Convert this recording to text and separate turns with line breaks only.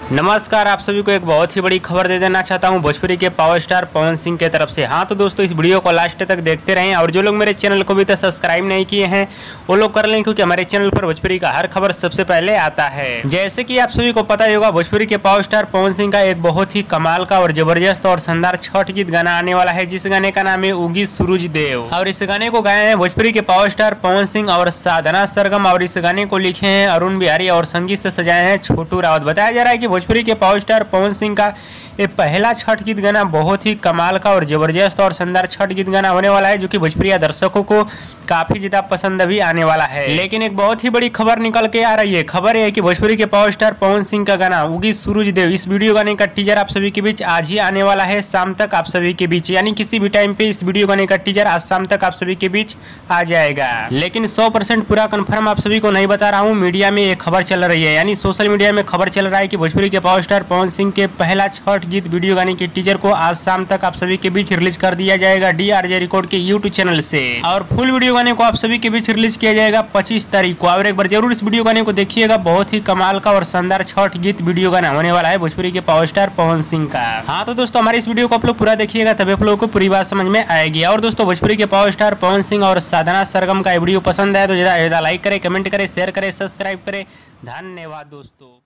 नमस्कार, आप सभी को एक बहुत ही बड़ी खबर दे देना चाहता हूं भोजपुरी के पावर स्टार पवन सिंह के तरफ से। हाँ तो दोस्तों, इस वीडियो को लास्ट तक देखते रहें और जो लोग मेरे चैनल को भी तक सब्सक्राइब नहीं किए हैं वो लोग कर लें, क्योंकि हमारे चैनल पर भोजपुरी का हर खबर सबसे पहले आता है। जैसे कि आप सभी को पता ही होगा, भोजपुरी के पावर स्टार पवन सिंह का एक बहुत ही कमाल का और जबरदस्त और शानदार छठ गीत गाना आने वाला है, जिस गाने का नाम है उगी सूरज देव। और इस गाने को गाए हैं भोजपुरी के पावर स्टार पवन सिंह और साधना सरगम, और इस गाने को लिखे हैं अरुण बिहारी और संगीत से सजाए हैं छोटू रावत। बताया जा रहा है कि भोजपुरी के पावर स्टार पवन सिंह का ये पहला छठ गीत गाना बहुत ही कमाल का और जबरदस्त और शानदार छठ गीत गाना होने वाला है, जो कि भोजपुरी दर्शकों को काफी ज्यादा पसंद भी आने वाला है। लेकिन एक बहुत ही बड़ी खबर निकल के आ रही है। खबर है कि भोजपुरी के पावर स्टार पवन सिंह का गाना उगी सूरज देव, इस वीडियो गाने का टीजर आप सभी के बीच आज ही आने वाला है, शाम तक आप सभी के बीच, यानी किसी भी टाइम पे इस वीडियो गाने का टीजर आज शाम तक आप सभी के बीच आ जाएगा। लेकिन 100% पूरा कंफर्म आप सभी को नहीं बता रहा हूँ, मीडिया में एक खबर चल रही है, यानी सोशल मीडिया में खबर चल रहा है कि भोजपुरी के पावर स्टार पवन सिंह के पहला छठ गीत वीडियो गाने के टीजर को आज शाम तक आप सभी के बीच रिलीज कर दिया जाएगा DRJ रिकॉर्ड के YouTube चैनल से, और फुल वीडियो गाने को आप सभी के बीच रिलीज किया जाएगा 25 तारीख को। और एक बार जरूर इस वीडियो गाने को देखिएगा, बहुत ही कमाल का और शानदार छठ गीत वीडियो गाना होने वाला है भोजपुरी के पावर स्टार पवन सिंह का। हाँ तो दोस्तों, हमारे इस वीडियो को आप लोग पूरा देखिएगा, तभी आप लोगों को पूरी बात समझ में आएगी। और दोस्तों, भोजपुरी के पावर स्टार पवन सिंह और साधना सरगम का वीडियो पसंद आए तो ज्यादा लाइक करें, कमेंट करें, शेयर करें, सब्सक्राइब करें। धन्यवाद दोस्तों।